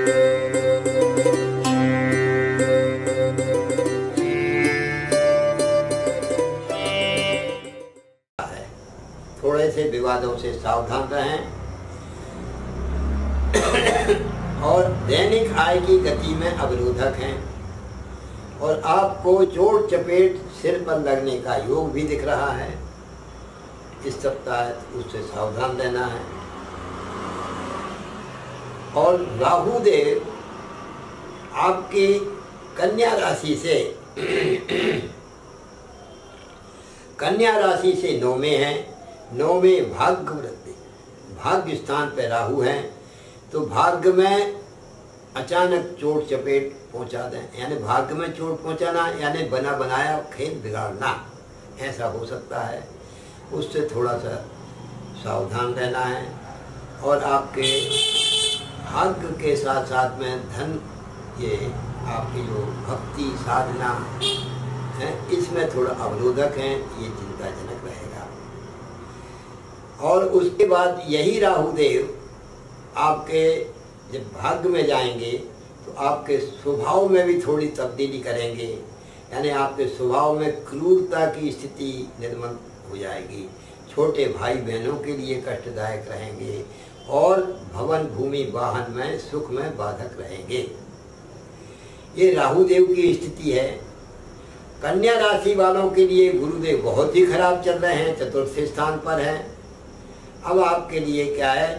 थोड़े से विवादों से सावधान रहें और दैनिक आय की गति में अवरोधक हैं और आपको चोट चपेट सिर पर लगने का योग भी दिख रहा है। इस सप्ताह उससे सावधान रहना है। और राहु देव आपकी कन्या राशि से 9 में है। 9 में भाग्य स्थान पर राहु है, तो भाग्य में अचानक चोट चपेट पहुंचा दें, यानी भाग्य में चोट पहुंचाना, यानी बना बनाया खेल बिगाड़ना, ऐसा हो सकता है। उससे थोड़ा सा सावधान रहना है। और आपके भाग्य के साथ साथ में धन, ये आपकी जो भक्ति साधना है, इसमें थोड़ा अवरोधक हैं, ये चिंताजनक रहेगा। और उसके बाद यही राहु देव आपके जब भाग्य में जाएंगे तो आपके स्वभाव में भी थोड़ी तब्दीली करेंगे, यानी आपके स्वभाव में क्रूरता की स्थिति निर्माण हो जाएगी। छोटे भाई बहनों के लिए कष्टदायक रहेंगे और भवन भूमि वाहन में सुख में बाधक रहेंगे। ये राहु देव की स्थिति है। कन्या राशि वालों के लिए गुरुदेव बहुत ही खराब चल रहे हैं, चतुर्थ स्थान पर हैं। अब आपके लिए क्या है,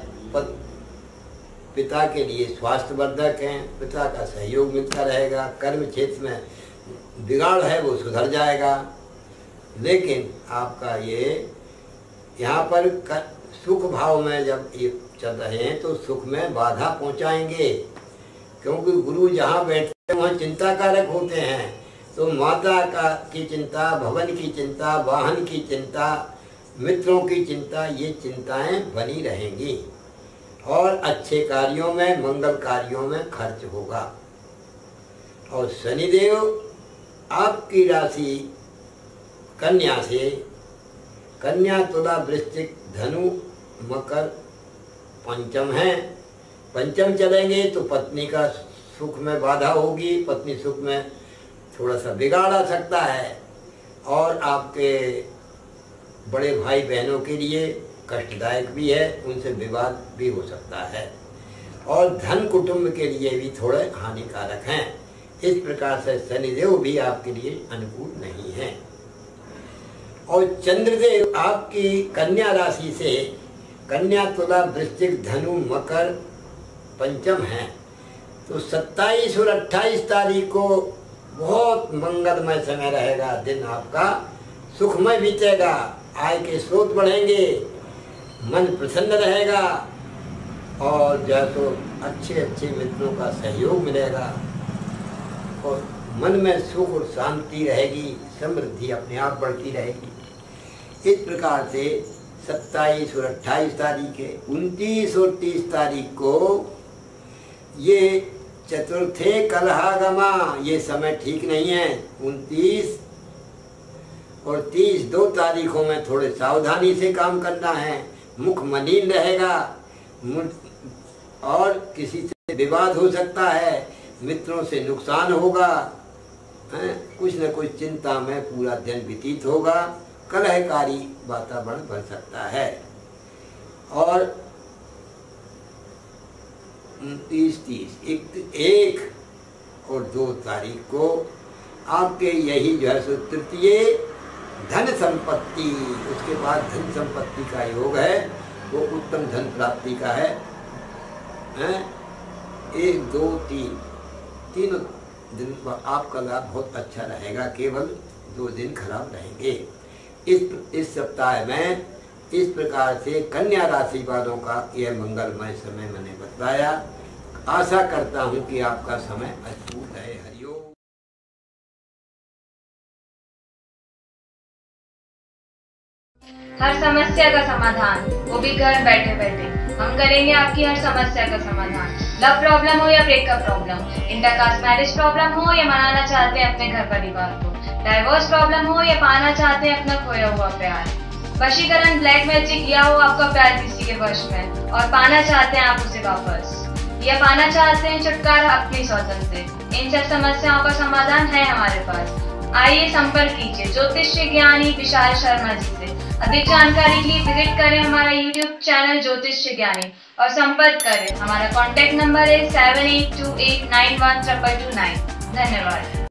पिता के लिए स्वास्थ्यवर्धक हैं, पिता का सहयोग मिलता रहेगा। कर्म क्षेत्र में बिगाड़ है वो सुधर जाएगा। लेकिन आपका ये यहाँ पर सुख भाव में जब ये चल रहे हैं तो सुख में बाधा पहुँचाएंगे, क्योंकि गुरु जहाँ बैठते हैं वहाँ चिंता कारक होते हैं। तो माता की चिंता, भवन की चिंता, वाहन की चिंता, मित्रों की चिंता, ये चिंताएं बनी रहेंगी। और अच्छे कार्यों में, मंगल कार्यों में खर्च होगा। और शनिदेव आपकी राशि कन्या से, कन्या तुला वृश्चिक धनु मकर पंचम है। पंचम चलेंगे तो पत्नी का सुख में बाधा होगी, पत्नी सुख में थोड़ा सा बिगाड़ आ सकता है। और आपके बड़े भाई बहनों के लिए कष्टदायक भी है, उनसे विवाद भी हो सकता है। और धन कुटुंब के लिए भी थोड़े हानिकारक हैं। इस प्रकार से शनिदेव भी आपके लिए अनुकूल नहीं है। और चंद्रदेव आपकी कन्या राशि से, कन्या तुला वृश्चिक धनु मकर पंचम है, तो 27 और 28 तारीख को बहुत मंगलमय समय रहेगा। दिन आपका सुखमय बीतेगा, आय के स्रोत बढ़ेंगे, मन प्रसन्न रहेगा और जो है तो अच्छे अच्छे मित्रों का सहयोग मिलेगा और मन में सुख और शांति रहेगी, समृद्धि अपने आप बढ़ती रहेगी। इस प्रकार से 27 और 28 तारीख है। 29 और 30 तारीख को ये चतुर्थे कलहागमा, ये समय ठीक नहीं है। 29 और 30 2 तारीखों में थोड़े सावधानी से काम करना है। मुख मलिन रहेगा और किसी से विवाद हो सकता है, मित्रों से नुकसान होगा, कुछ न कुछ चिंता में पूरा दिन व्यतीत होगा, कलहकारी वातावरण बन सकता है। और 29, 30, 1 और 2 तारीख को आपके यही जो है सो तृतीय धन संपत्ति, उसके बाद धन संपत्ति का योग है, वो उत्तम धन प्राप्ति का है। 1, 2, 3 दिन आपका लाभ बहुत अच्छा रहेगा। केवल 2 दिन खराब रहेंगे। इस सप्ताह में इस प्रकार से कन्या राशि वालों का यह मंगलमय समय मैंने बताया। आशा करता हूँ कि आपका समय अद्भुत है। हरिओम। हर समस्या का समाधान, वो भी घर बैठे बैठे। हम करेंगे आपकी हर समस्या का समाधान। लव प्रॉब्लम हो या breakup problem, intercaste marriage problem हो या मनाना चाहते हैं अपने घर परिवार को, डाइवोर्स प्रॉब्लम हो या पाना चाहते हैं अपना खोया हुआ प्यार, वशीकरण, ब्लैक मैजिक, या हो आपका प्यार किसी के वश में और पाना चाहते हैं आप उसे वापस। या पाना चाहते हैं छुटकारा अपनी स्वजन से, इन सब समस्याओं का समाधान है हमारे पास। आइए संपर्क कीजिए ज्योतिष ज्ञानी विशाल शर्मा जी से। अधिक जानकारी के लिए विजिट करें हमारा YouTube चैनल ज्योतिष ज्ञानी और संपर्क करें। हमारा कॉन्टैक्ट नंबर है 7828912229। धन्यवाद।